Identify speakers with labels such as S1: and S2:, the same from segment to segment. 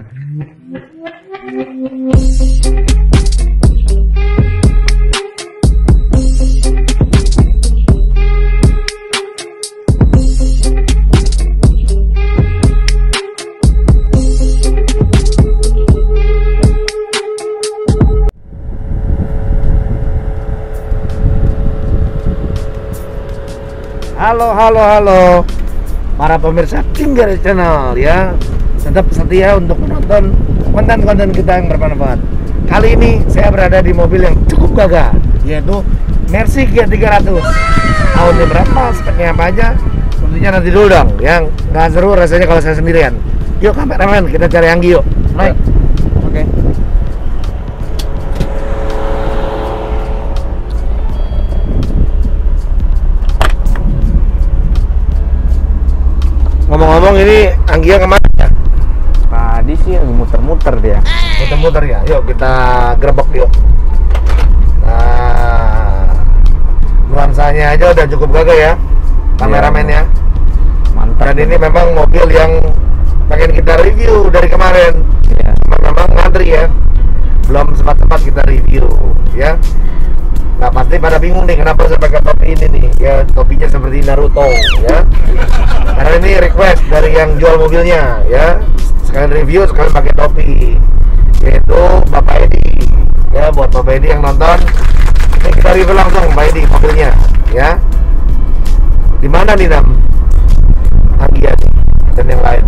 S1: Halo para pemirsa King Garage Channel ya. Tetap setia untuk menonton konten-konten kita yang bermanfaat. Kali ini saya berada di mobil yang cukup gagah, yaitu Mercy G300. Tahunnya berapa, speknya apa aja, tentunya nanti dulu dong. Yang nggak seru rasanya kalau saya sendirian. Yuk kameramen, kita cari Anggi yuk. Baik. Oke. Ngomong-ngomong ini Anggia kemana ya?
S2: Tadi sih lagi muter-muter dia.
S1: Muter-muter ya? Yuk kita gerbek yuk. Nah, nuansanya aja udah cukup gagah ya, kameramen ya.
S2: Mantap.
S1: Dan ini memang mobil yang pengen kita review dari kemarin.
S2: Ya.
S1: Memang ngantri ya, belum sempat-sempat kita review ya. Nah pasti pada bingung nih kenapa saya pakai topi ini nih ya, topinya seperti Naruto ya. Karena ini request dari yang jual mobilnya ya, sekalian review sekalian pakai topi, yaitu Bapak Edi ya. Buat Bapak Edi yang nonton, ini kita review langsung Bapak Edi mobilnya ya. Dimana nih Nam? Anggia nih dan yang lain.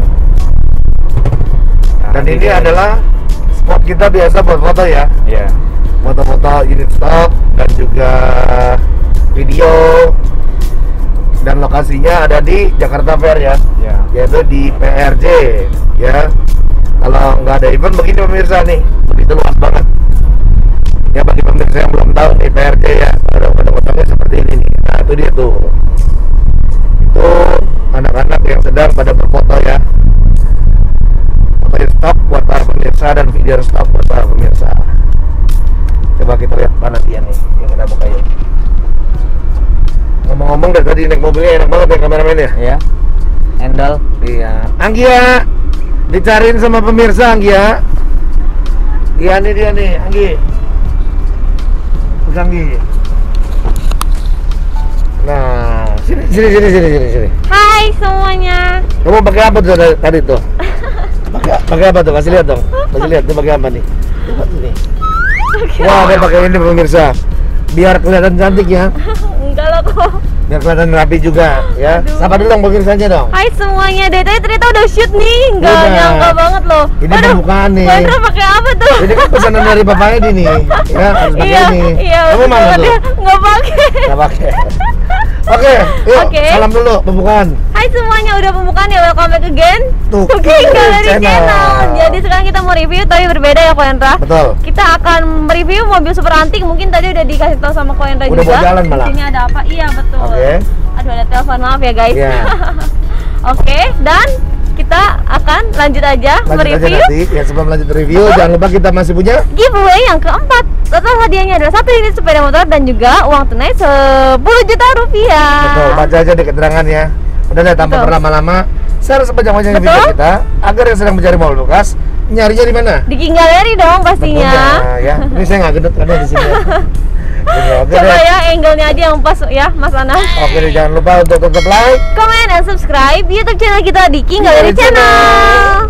S1: Dan ini adalah spot kita biasa buat foto ya.
S2: Iya.
S1: Foto-foto unit stock dan juga video, dan lokasinya ada di Jakarta Fair ya, yaitu di PRJ ya. Kalau nggak ada event begini pemirsa nih, begitu luas banget ya. Bagi pemirsa yang belum tahu nih PRJ ya, ada foto-fotonya seperti ini nih. Nah itu dia tuh, itu anak-anak yang sedang pada berfoto ya, foto stop buat para pemirsa dan video stop buat para pemirsa. Coba kita lihat mana dia nih yang kita buka yuk. Ngomong-ngomong dari tadi naik mobilnya enak banget ya kameramen ya.
S2: Iya. Endal.
S1: Iya. Anggia, dicariin sama pemirsa Anggia. Iya nih dia nih Anggi. Mas Anggi. Nah, sini.
S3: Hai semuanya.
S1: Kamu pakai apa tuh tadi tuh? Pakai apa tuh? Kasih lihat dong. Kasih lihat tuh pakai apa nih? Coba sini. Wah, dia pakai ini pemirsa, biar kelihatan cantik ya.
S3: Enggak lah kok.
S1: Biar kelihatan rapi juga ya.
S3: Aduh.
S1: Sapa dulu dong pemirsanya dong.
S3: Hai semuanya, dari tadi ternyata udah shoot nih. Enggak nyangka banget loh.
S1: Ini pembukaan nih.
S3: Bandra pakai apa tuh?
S1: Ini kan pesanan dari Bapak Edi nih. Ya, harus pakai ini.
S3: Iya,
S1: Kamu mana tuh?
S3: Enggak pakai.
S1: Enggak pakai. Oke, yuk salam dulu pembukaan.
S3: Hai semuanya, udah pembukaan ya, welcome back again
S1: Tuh,
S3: King Garage
S1: channel.
S3: Jadi sekarang kita mau review tapi berbeda ya Koendra.
S1: Betul.
S3: Kita akan mereview mobil super antik. Mungkin tadi udah dikasih tahu sama Koendra juga.
S1: Udah buat jalan malah.
S3: Di sini ada apa? Iya betul.
S1: Oke.
S3: Aduh ada telepon, maaf ya guys.
S1: Iya.
S3: Oke, dan kita akan lanjut aja mereview.
S1: Nanti ya, sebelum lanjut review jangan lupa kita masih punya
S3: Giveaway yang keempat. Total hadiahnya adalah 1 unit sepeda motor dan juga uang tunai 10 juta rupiah.
S1: Betul, baca aja di keterangannya. Udah deh, tanpa
S3: Betul.
S1: berlama-lama, share sepanjang-panjangnya
S3: Betul.
S1: video kita agar yang sedang mencari mobil bekas nyarinya di mana?
S3: Di King Gallery dong pastinya.
S1: Tentunya, ya. Ini saya nggak gendut karena di sini. Oke
S3: Coba
S1: deh.
S3: ya angle-nya aja yang pas ya Mas Anas.
S1: Oke deh, jangan lupa untuk tetap like.
S3: Comment dan subscribe YouTube channel kita di King Gallery Channel.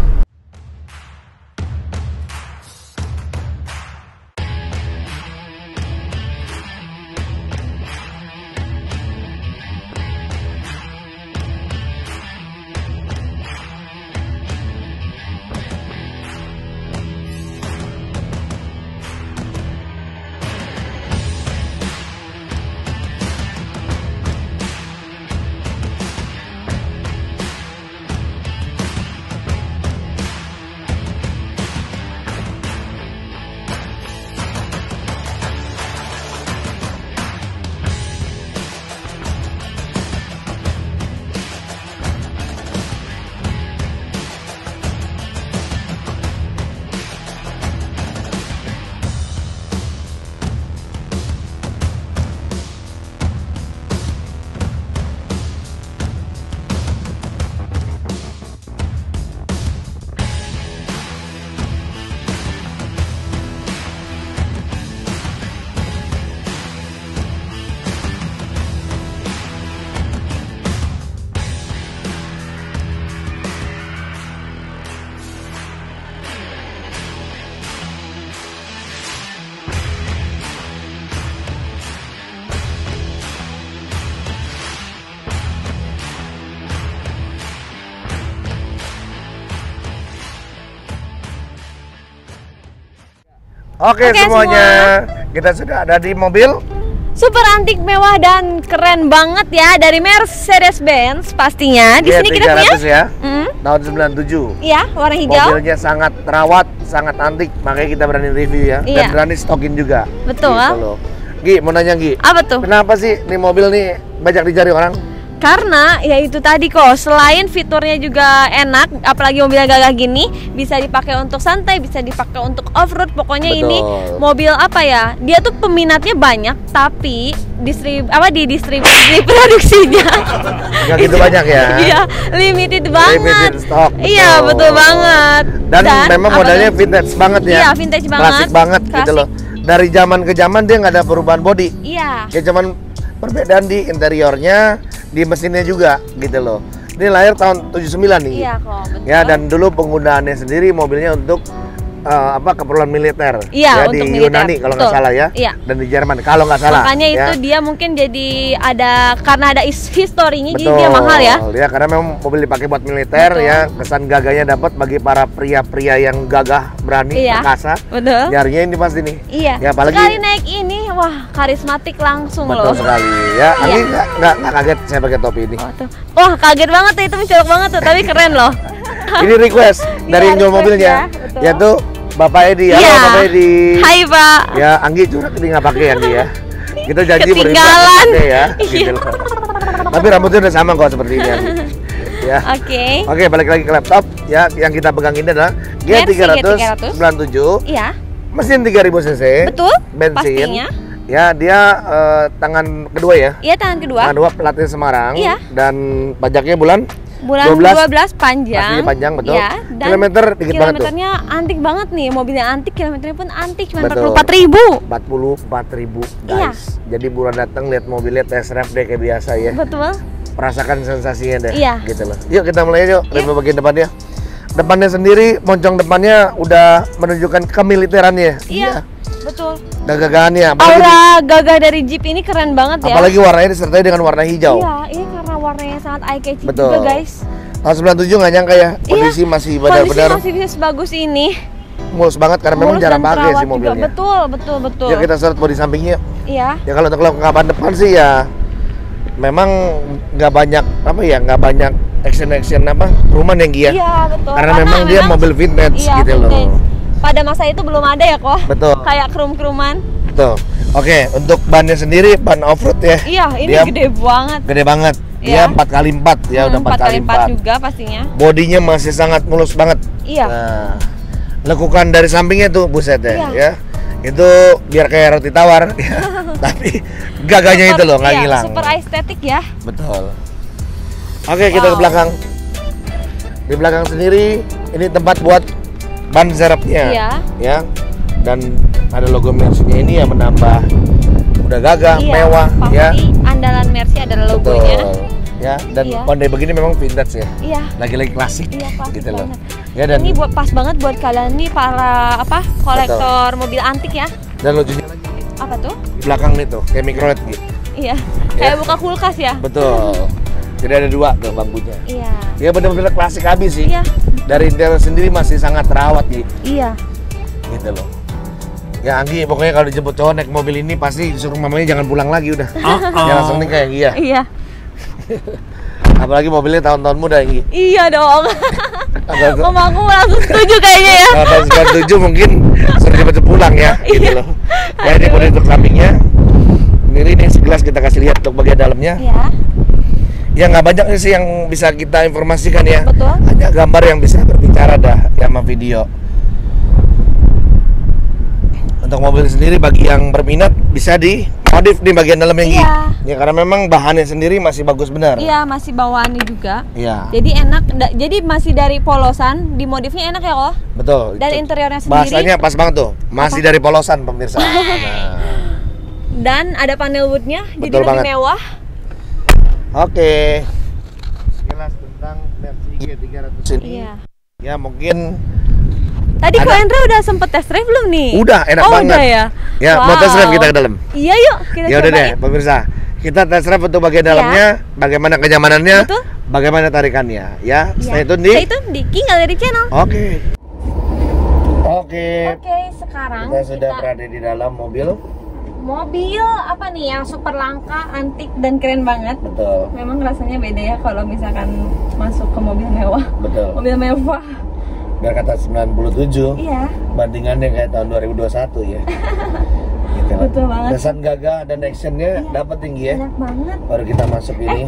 S1: Oke, semuanya. Kita sudah ada di mobil
S3: super antik, mewah dan keren banget ya, dari Mercedes-Benz pastinya. Di sini kita punya
S1: ya. Tahun 97.
S3: Iya, warna hijau.
S1: Mobilnya sangat terawat, sangat antik, makanya kita berani review ya.
S3: Iya.
S1: Dan berani stokin juga.
S3: Betul.
S1: Gitu loh. Gi, mau nanya Gi.
S3: Apa tuh?
S1: Kenapa sih nih mobil nih banyak dicari orang?
S3: Karena ya itu tadi kok, selain fiturnya juga enak, apalagi mobilnya gagah gini, bisa dipakai untuk santai, bisa dipakai untuk off-road. Pokoknya
S1: Betul.
S3: ini mobil apa ya? Dia tuh peminatnya banyak, tapi distribusi produksinya
S1: Nggak gitu banyak ya?
S3: Iya, limited banget.
S1: Limited stock.
S3: Iya, betul banget.
S1: Dan memang
S3: apa
S1: modelnya
S3: tuh?
S1: vintage banget ya.
S3: Iya, vintage banget.
S1: Klasik banget gitu
S3: Klasik.
S1: loh. Dari zaman ke zaman dia nggak ada perubahan bodi.
S3: Iya.
S1: Ya cuman perbedaan di interiornya, di mesinnya juga gitu loh. Ini lahir tahun 79 nih.
S3: Iya kok, betul.
S1: Ya, dan dulu penggunaannya sendiri mobilnya untuk keperluan militer.
S3: Iya,
S1: ya,
S3: untuk
S1: di
S3: militer.
S1: Yunani kalau
S3: Betul.
S1: nggak salah ya.
S3: Iya.
S1: Dan di Jerman kalau nggak salah.
S3: Makanya itu
S1: ya.
S3: dia mungkin jadi ada, karena ada historinya, jadi dia mahal ya.
S1: Ya, karena memang mobil dipakai buat militer.
S3: Betul.
S1: Ya, kesan gagahnya dapat bagi para pria-pria yang gagah, berani,
S3: Iya.
S1: perkasa.
S3: Betul.
S1: Nyarinya ini pasti nih.
S3: Iya.
S1: Ya, apalagi
S3: sekali naik ini, wah karismatik langsung
S1: betul
S3: loh.
S1: sekali. Ya,
S3: Iya.
S1: ini nggak kaget saya pakai topi ini.
S3: Oh, tuh. Wah kaget banget tuh, itu mencolok banget tuh, tapi keren loh.
S1: Ini request dari
S3: Iya,
S1: yang jual
S3: request
S1: mobilnya,
S3: ya, betul.
S1: yaitu Bapak Edi. Halo
S3: Iya.
S1: Bapak Edi.
S3: Hai Pak.
S1: Ya, Anggi curhat ini nggak pakai Anggi ya. Kita janji
S3: Ketinggalan.
S1: pakai ya.
S3: Iya.
S1: Gitu loh. Tapi rambutnya udah sama kok seperti ini Anggi. Ya.
S3: Oke.
S1: Oke, balik lagi ke laptop. Ya, yang kita pegang ini adalah
S3: Mercy
S1: G397,
S3: Iya.
S1: mesin 3000 cc.
S3: Betul.
S1: Bensin.
S3: Pastinya.
S1: Ya, dia tangan kedua ya.
S3: Iya, tangan kedua.
S1: Tangan dua platnya Semarang.
S3: Iya.
S1: Dan pajaknya bulan
S3: Bulan 12 panjang.
S1: Pastinya panjang, betul.
S3: Iya, dan
S1: Kilometer dikit banget tuh.
S3: kilometernya antik banget nih, mobilnya antik, kilometernya pun antik, cuma
S1: Betul.
S3: 44.000.
S1: 44.000
S3: Iya.
S1: guys. Jadi buruan datang lihat mobilnya test drive deh kayak biasa ya.
S3: Betul.
S1: Merasakan sensasinya deh.
S3: Iya.
S1: Gitu loh. Yuk kita mulai yuk dari
S3: Iya.
S1: bagian depannya. Depannya sendiri, moncong depannya udah menunjukkan kemiliterannya.
S3: Iya. Betul.
S1: Gagah-gagahannya. Apalagi,
S3: Aura gagah dari Jeep ini keren banget ya.
S1: apalagi warnanya disertai dengan warna hijau.
S3: Iya, ini karena warnanya sangat eye catching
S1: Betul.
S3: juga guys.
S1: Tahun 97 nggak nyangka ya, kondisi masih
S3: Kondisi
S1: benar-benar
S3: masih bisa sebagus ini.
S1: mulus banget karena memang
S3: Mulus
S1: jarang
S3: dan
S1: pakai
S3: terawat
S1: sih
S3: juga.
S1: mobilnya.
S3: Betul.
S1: Ya kita sorot bodi sampingnya.
S3: Iya.
S1: Ya kalau untuk kelengkapan depan sih ya memang nggak banyak action apa rumahan yang Gia.
S3: Iya, betul.
S1: Karena memang dia mobil vintage
S3: iya,
S1: gitu loh.
S3: vintage. Pada masa itu belum ada ya kok.
S1: Betul.
S3: Kayak krum-kruman.
S1: Betul. Oke, untuk bannya sendiri ban off-road ya.
S3: Iya, ini
S1: Dia
S3: gede banget.
S1: Gede banget.
S3: Iya.
S1: Dia 4x4 ya, udah
S3: 4x4
S1: 4x4.
S3: juga pastinya.
S1: Bodinya masih sangat mulus banget.
S3: Iya.
S1: Nah, lekukan dari sampingnya tuh buset
S3: Iya.
S1: ya. Itu biar kayak roti tawar ya. Tapi gagahnya itu loh nggak
S3: iya,
S1: hilang.
S3: super estetik ya.
S1: Betul. Oke, kita ke
S3: Wow.
S1: belakang. Di belakang sendiri ini tempat buat ban serepnya.
S3: Iya.
S1: Ya. Dan ada logo Mercy-nya ini yang menambah udah gagah,
S3: Iya,
S1: mewah
S3: pasti
S1: ya.
S3: andalan Mercy adalah logonya.
S1: Betul. Ya, dan
S3: Iya.
S1: Hyundai begini memang vintage ya.
S3: Iya.
S1: Lagi-lagi klasik.
S3: Iya, klasik
S1: gitu loh.
S3: banget.
S1: Ya, dan
S3: Ini pas banget buat kalian nih para kolektor mobil antik ya.
S1: dan lucunya lagi
S3: Apa tuh?
S1: di belakang nih tuh kayak microLED gitu.
S3: Iya. Kayak buka kulkas ya.
S1: Betul. Jadi ada dua tuh bangkunya.
S3: Iya.
S1: Ya benar-benar klasik habis sih.
S3: Iya.
S1: Dari interior sendiri masih sangat terawat gitu.
S3: Iya.
S1: Gitu loh. Ya Anggi, pokoknya kalau dijemput cowok naik mobil ini pasti disuruh mamanya jangan pulang lagi udah. Jangan langsung nikah ya Anggi ya.
S3: Iya.
S1: Apalagi mobilnya tahun-tahun muda Anggi.
S3: Iya dong.
S1: Agak-
S3: Mama aku langsung setuju kayaknya ya.
S1: Kalau tahun 97 mungkin suruh cepet pulang ya, gitu
S3: Iya.
S1: loh. Ya ini bodi untuk sampingnya. Ini segelas kita kasih lihat untuk bagian dalamnya.
S3: Iya.
S1: Ya nggak banyak sih yang bisa kita informasikan ya.
S3: Betul.
S1: Hanya gambar yang bisa berbicara dah, ya sama video. Untuk mobil sendiri bagi yang berminat bisa dimodif di bagian dalamnya Gi.
S3: Iya.
S1: Ya karena memang bahannya sendiri masih bagus benar.
S3: Iya, masih bawaannya juga.
S1: Iya.
S3: Jadi enak, jadi masih dari polosan, dimodifnya enak ya kok.
S1: Betul.
S3: Dan
S1: Itu
S3: interiornya sendiri.
S1: bahasanya pas banget tuh. Masih dari polosan pemirsa. Nah,
S3: Dan ada panel woodnya, jadi
S1: Betul
S3: lebih
S1: banget.
S3: mewah.
S1: oke. Sekilas tentang Mercy G300 ini.
S3: Iya.
S1: Ya mungkin
S3: Tadi
S1: Ada.
S3: Ko Hendra udah sempet test drive belum nih?
S1: udah enak
S3: oh,
S1: banget.
S3: udah ya.
S1: Ya, mau test drive kita ke dalam.
S3: Iya yuk, kita
S1: Ya udah deh,
S3: cobain.
S1: pemirsa. Kita test drive untuk bagian
S3: Ya.
S1: dalamnya, bagaimana kenyamanannya,
S3: Betul.
S1: bagaimana tarikannya, ya.
S3: Iya.
S1: Stay tune di.
S3: Stay tune di King Gallery Channel.
S1: Oke. Oke, Oke,
S3: sekarang
S1: kita sudah berada di dalam mobil.
S3: Mobil apa nih yang super langka, antik dan keren banget.
S1: Betul.
S3: Memang rasanya beda ya kalau misalkan masuk ke mobil mewah.
S1: Betul.
S3: Mobil mewah.
S1: Biar kata 97.
S3: Iya.
S1: Bandingannya kayak tahun 2021 ya. Gitu.
S3: Betul banget.
S1: Kesan gagah dan actionnya dapat tinggi ya.
S3: Enak banget.
S1: Baru kita masuk ini.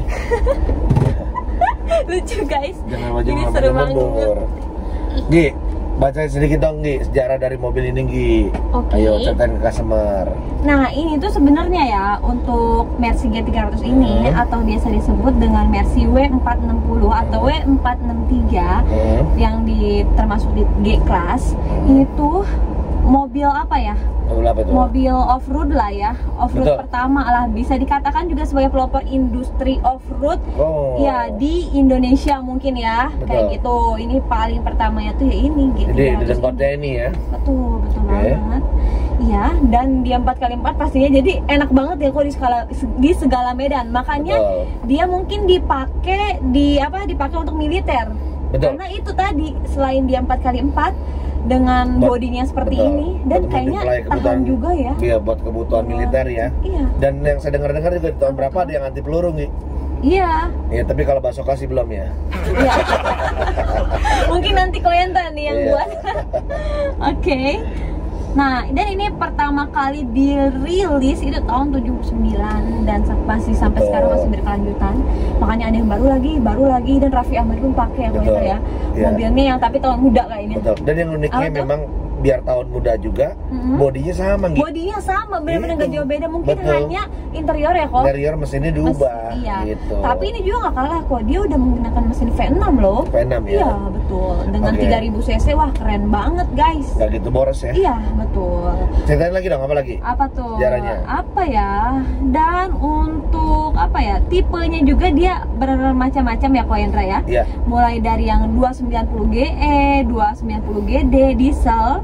S3: Lucu guys.
S1: Jangan maju
S3: Ini seru banget.
S1: mundur. Gi, bacain sedikit dong Gi, sejarah dari mobil ini Gi.
S3: Oke.
S1: Ayo ceritain ke customer.
S3: Nah, ini tuh sebenarnya ya untuk Mercy G300 ini atau biasa disebut dengan Mercy W460 atau W463 yang termasuk di G class. Ini tuh mobil apa ya? Mobil off-road lah ya. Off-road pertama lah, bisa dikatakan juga sebagai pelopor industri off-road ya di Indonesia mungkin ya. Kayak gitu. Ini paling pertamanya tuh ya ini gitu.
S1: Jadi di dengkotnya ini ya.
S3: Betul banget. Iya, dan dia 4x4 pastinya jadi enak banget ya kok di segala medan. Makanya dia mungkin dipakai untuk militer. Karena itu tadi selain dia 4x4 dengan bodinya seperti ini dan kayaknya tahan juga ya.
S1: Iya, buat kebutuhan militer ya.
S3: Iya.
S1: Dan yang saya dengar-dengar juga di tahun berapa ada yang anti peluru nih.
S3: Iya.
S1: Iya, tapi kalau bakso kasih belum ya.
S3: Iya. Mungkin nanti Koyenta nih yang buat. Oke. Nah, dan ini pertama kali dirilis itu tahun 79 dan masih sampai sekarang masih berkelanjutan. Makanya ada yang baru lagi dan Raffi Ahmad pun pakai ya mobilnya yang tapi tahun muda kayaknya.
S1: Betul. Dan yang uniknya memang biar tahun muda juga, bodinya sama gitu.
S3: Bodinya sama, benar-benar nggak jauh beda. Mungkin hanya interior ya kok.
S1: Interior mesinnya diubah.
S3: Iya.
S1: Gitu.
S3: Tapi ini juga nggak kalah kok. Dia udah menggunakan mesin V6 loh.
S1: V6 ya.
S3: Iya betul. Dengan 3000 cc, wah keren banget guys.
S1: Gak gitu boros ya.
S3: Iya betul.
S1: Ceritain lagi dong, apa lagi?
S3: Apa tuh?
S1: Sejarahnya.
S3: Apa ya? Dan untuk apa ya? Tipenya juga dia bermacam-macam ya kok Hendra ya.
S1: Iya.
S3: Mulai dari yang 290 GE, 290 GD diesel,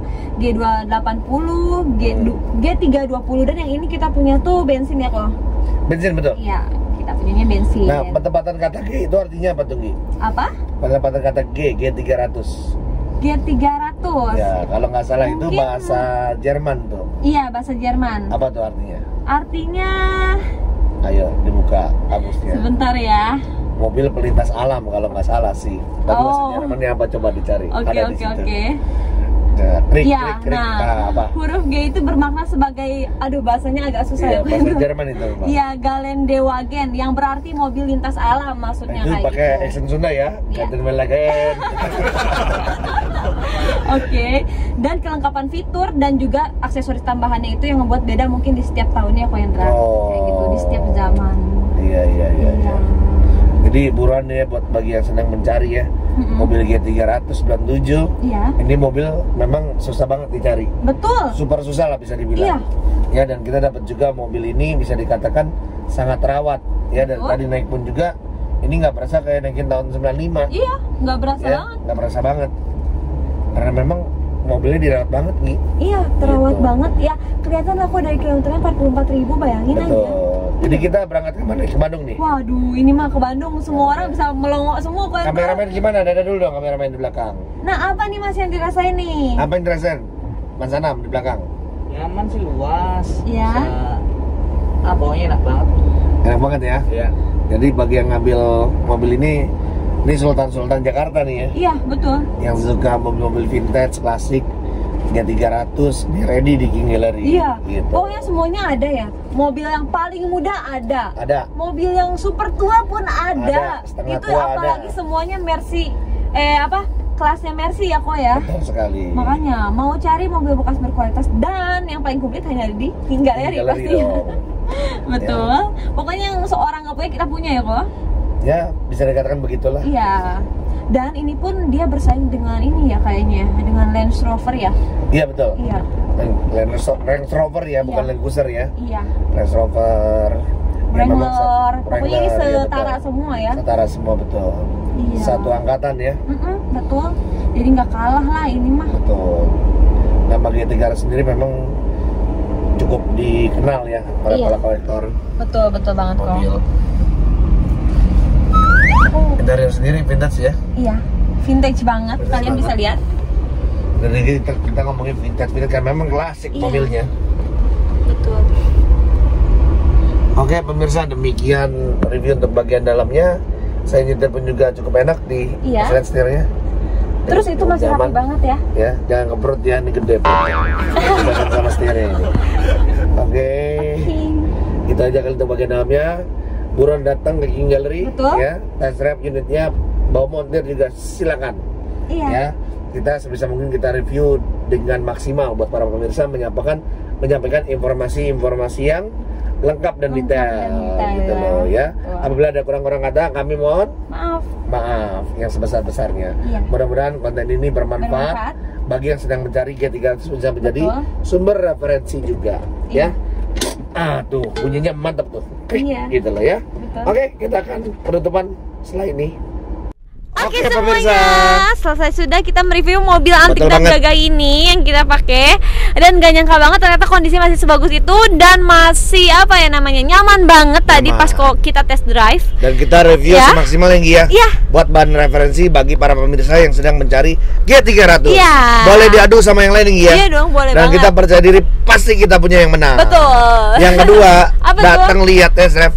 S3: G280, G320 dan yang ini kita punya tuh bensin ya kok.
S1: Bensin betul?
S3: Iya, kita punyanya bensin.
S1: Nah, penempatan kata G itu artinya apa tuh Gi?
S3: Apa?
S1: Penempatan kata G, G300.
S3: G300.
S1: Ya, kalau nggak salah mungkin itu bahasa Jerman tuh.
S3: Iya, bahasa Jerman.
S1: Apa tuh artinya?
S3: Artinya
S1: ayo dibuka kamusnya.
S3: Sebentar ya.
S1: Mobil pelintas alam kalau nggak salah sih. Tapi bahasa Jermannya apa coba dicari.
S3: Oke.
S1: Krik,
S3: apa? Huruf G itu bermakna sebagai, bahasanya agak susah
S1: ya. Bahasa Jerman itu.
S3: Iya, Geländewagen yang berarti mobil lintas alam maksudnya
S1: itu
S3: kayak
S1: pakai accent Sunda ya. Geländewagen.
S3: Oke. Dan kelengkapan fitur dan juga aksesoris tambahannya itu yang membuat beda mungkin di setiap tahunnya kok Hendra. Kayak gitu di setiap zaman.
S1: Iya. Jadi buruan ya buat bagi yang sedang mencari ya. Mobil G397.
S3: Iya.
S1: Ini mobil memang susah banget dicari.
S3: Betul.
S1: Super susah lah bisa dibilang. Iya. Ya, dan kita dapat juga mobil ini bisa dikatakan sangat terawat. Ya, dan tadi naik pun juga ini nggak berasa kayak naikin tahun 95.
S3: Iya, nggak berasa banget.
S1: Nggak berasa banget. Karena memang mobilnya dirawat banget nih.
S3: Iya, terawat banget. Ya, kelihatan aku dari kilometernya 44.000, bayangin aja.
S1: Jadi kita berangkat ke mana? Ke Bandung nih.
S3: Waduh, ini mah ke Bandung. Semua orang bisa melongo semua kok.
S1: Kameramen gimana? Dada dulu dong kameramen di belakang.
S3: Nah, apa nih Mas yang dirasain nih?
S1: Apa yang dirasain? Mas Anam di belakang.
S2: Nyaman sih, luas.
S3: Iya.
S2: Pokoknya enak banget.
S1: Enak banget ya? Iya. Jadi bagi yang ngambil mobil ini Sultan Jakarta nih ya.
S3: Iya, betul.
S1: Yang suka mobil-mobil vintage, klasik, G300, ini ready di King Gallery.
S3: Iya.
S1: Gitu.
S3: Pokoknya semuanya ada ya. Mobil yang paling muda ada.
S1: Ada.
S3: Mobil yang super tua pun ada.
S1: Setengah
S3: itu
S1: tua
S3: apalagi
S1: ada.
S3: Semuanya Mercy. Kelasnya Mercy ya kok ya.
S1: Betul sekali.
S3: Makanya mau cari mobil bekas berkualitas dan yang paling komplit hanya di King Gallery pasti. Betul. Ya. Pokoknya yang seorang nggak punya kita punya ya kok.
S1: Ya, bisa dikatakan begitulah.
S3: Iya. Dan ini pun dia bersaing dengan ini ya kayaknya, dengan Land Rover ya.
S1: Iya betul.
S3: Iya.
S1: Range Rover ya, bukan Land Cruiser ya.
S3: Iya.
S1: Range Rover.
S3: Wrangler. Pokoknya ini setara semua ya.
S1: Setara semua betul.
S3: Iya.
S1: Satu angkatan ya.
S3: Betul. Jadi nggak kalah lah ini mah.
S1: Betul. Nama G300 sendiri memang cukup dikenal ya para kolektor.
S3: Betul banget
S1: mobil. Interior sendiri vintage ya?
S3: Iya, vintage banget. Kalian bisa lihat.
S1: Dan ini kita ngomongin vintage kan memang klasik mobilnya.
S3: Betul.
S1: Oke pemirsa, demikian review untuk bagian dalamnya. Saya nyetir pun juga cukup enak di mesin setirnya.
S3: Terus itu masih rapi banget ya?
S1: Ya, jangan keperut ya, ini gede. Jangan sama setirnya ini. Oke. Itu aja kali untuk bagian dalamnya. Buruan datang ke King Gallery.
S3: Betul.
S1: Ya, test drive unitnya, bawa montir juga silakan.
S3: Iya.
S1: Ya, kita sebisa mungkin kita review dengan maksimal buat para pemirsa, menyampaikan informasi-informasi yang lengkap dan detail gitu loh ya. Apabila ada kurang-kurang kata, kami mohon maaf yang sebesar-besarnya. Mudah-mudahan konten ini bermanfaat bagi yang sedang mencari G300 bisa menjadi sumber referensi juga ya. Tuh bunyinya mantap tuh. Gitu loh ya. Oke, kita akan penutupan setelah ini.
S3: Oke semuanya, selesai sudah kita mereview mobil antik dan gagah ini yang kita pakai. Dan gak nyangka banget ternyata kondisi masih sebagus itu. Dan masih apa ya namanya, nyaman banget tadi pas kok kita test drive. Dan kita review semaksimal yang buat bahan referensi bagi para pemirsa yang sedang mencari G300. Boleh diadu sama yang lain ya. Iya dong, boleh banget. Dan kita percaya diri pasti kita punya yang menang. Betul. Yang kedua, datang lihat test drive.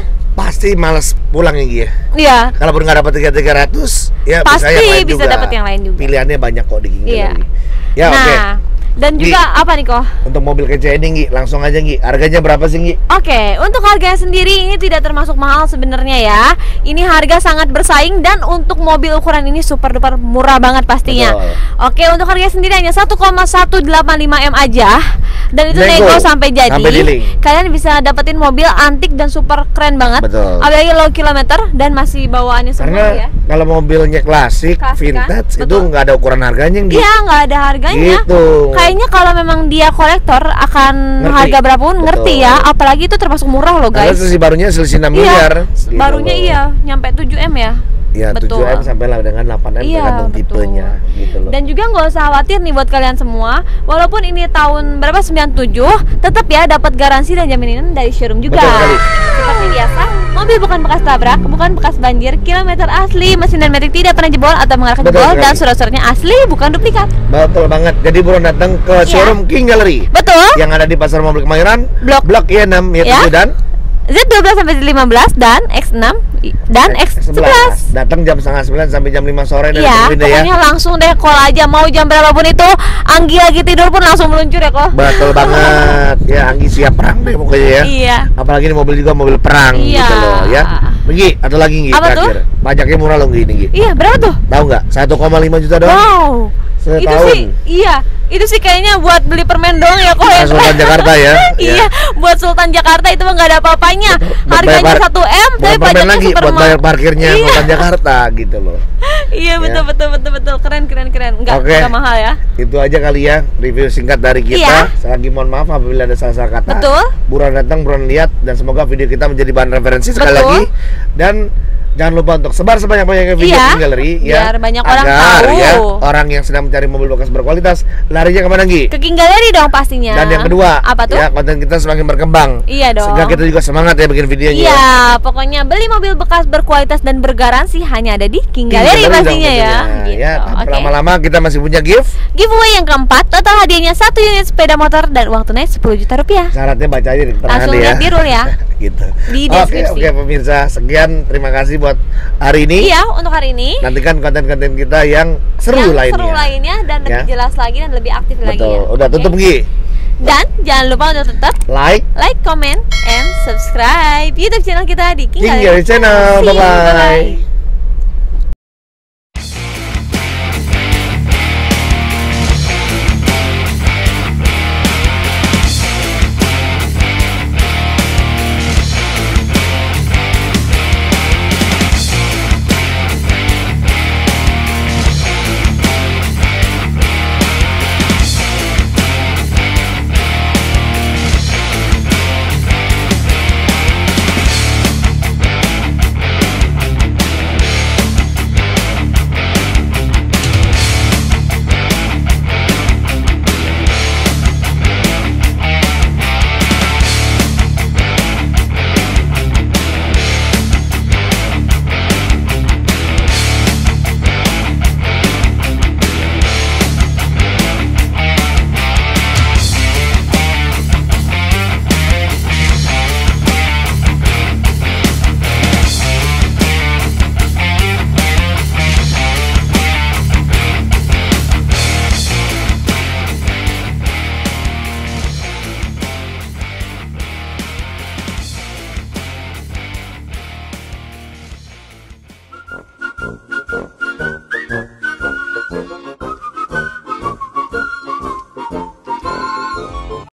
S3: Pasti males pulang ya. Iya. Kalaupun nggak dapat 300, ya pasti bisa dapat yang lain juga. Pilihannya banyak kok di King Gallery. Ya, oke. Dan juga apa nih kok? Untuk mobil kece ini langsung aja harganya berapa sih Oke, untuk harganya sendiri ini tidak termasuk mahal sebenarnya ya. Ini harga sangat bersaing dan untuk mobil ukuran ini super duper murah banget pastinya. Oke, untuk harganya sendiri hanya 1,185 M aja. Dan itu nego sampai jadi. Kalian bisa dapetin mobil antik dan super keren banget. Apalagi low kilometer dan masih bawaannya semua ya. Kalau mobilnya klasik vintage itu nggak ada ukuran harganya Iya, nggak ada harganya. Kayaknya kalau memang dia kolektor akan harga berapapun ngerti ya. Apalagi itu termasuk murah loh guys. Selisih barunya selisih 6 miliar. Barunya nyampe 7 M ya. Ya, 7M sampai lah dengan 8M tergantung tipenya gitu loh. Dan juga nggak usah khawatir nih buat kalian semua, walaupun ini tahun berapa 97, tetap ya dapat garansi dan jaminan dari showroom juga. Seperti biasa, mobil bukan bekas tabrak, bukan bekas banjir, kilometer asli, mesin dan metik tidak pernah jebol atau mengarah ke jebol, dan surat-suratnya asli bukan duplikat. Betul banget. Jadi buruan datang ke showroom King Gallery. Betul. Yang ada di Pasar Mobil Kemayoran, Blok Y6 Y7 dan Z12 sampai 15 dan X6 dan X11. Datang jam 8:30 sampai jam 5 sore dan pokoknya langsung deh call aja, mau jam berapapun itu. Anggi lagi tidur pun langsung meluncur ya kok. Betul banget. Ya Anggi siap perang deh pokoknya ya. Iya. Apalagi ini mobil juga mobil perang gitu loh ya. Gi, atau lagi Gi terakhir. Pajaknya murah loh Gi. Iya, berapa tuh? Tahu nggak? 1,5 juta doang. Wow. Itu sih, itu sih kayaknya buat beli permen doang ya kok ya. Sultan Jakarta ya. Iya, buat Sultan Jakarta itu mah nggak ada apa-apanya. Harganya 1M, tapi pajaknya super mahal. Buat bayar parkirnya Sultan Jakarta gitu loh. Iya betul, keren. Nggak mahal ya. Itu aja kali ya review singkat dari kita. Saya lagi mohon maaf apabila ada salah kata. Betul. Buruan datang, buruan lihat, dan semoga video kita menjadi bahan referensi sekali lagi. Dan jangan lupa untuk sebar sebanyak-banyaknya video King Gallery biar banyak orang tahu ya, orang yang sedang mencari mobil bekas berkualitas larinya kemana Ke King Gallery dong pastinya. Dan yang kedua, apa tuh? Ya, konten kita semakin berkembang. Iya dong. Sehingga kita juga semangat ya bikin videonya. Iya, pokoknya beli mobil bekas berkualitas dan bergaransi hanya ada di King Gallery pastinya ya. Gitu. Ya, lama-lama kita masih punya giveaway yang keempat. Total hadiahnya 1 unit sepeda motor dan uang tunai 10 juta rupiah. Syaratnya baca aja di keterangan langsung lihat di rule ya. Gitu. Di deskripsi. Oke pemirsa, sekian, terima kasih buat hari ini. Iya, untuk hari ini. Nantikan konten-konten kita yang seru lainnya dan lebih jelas lagi dan lebih aktif lagi ya. Udah tutup Gi. Dan jangan lupa untuk tetap like, comment, and subscribe YouTube channel kita di King Gallery Channel. Bye bye.